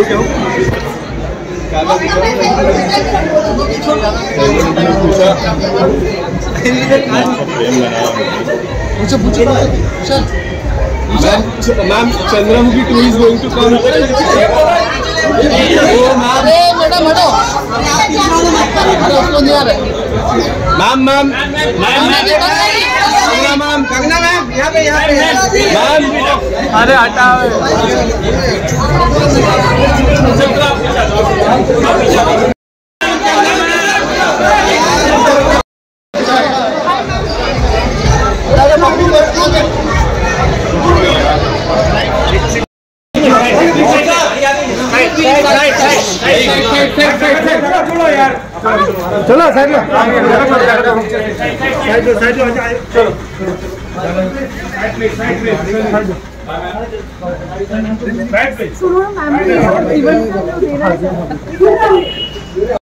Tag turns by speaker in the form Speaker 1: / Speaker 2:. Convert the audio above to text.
Speaker 1: Ma'am Chandramukhi 2 is going to come. Madam ma'am Kangana ma'am यहाँ पे ma'am अरे हटाओ
Speaker 2: चलो साइड में साइड में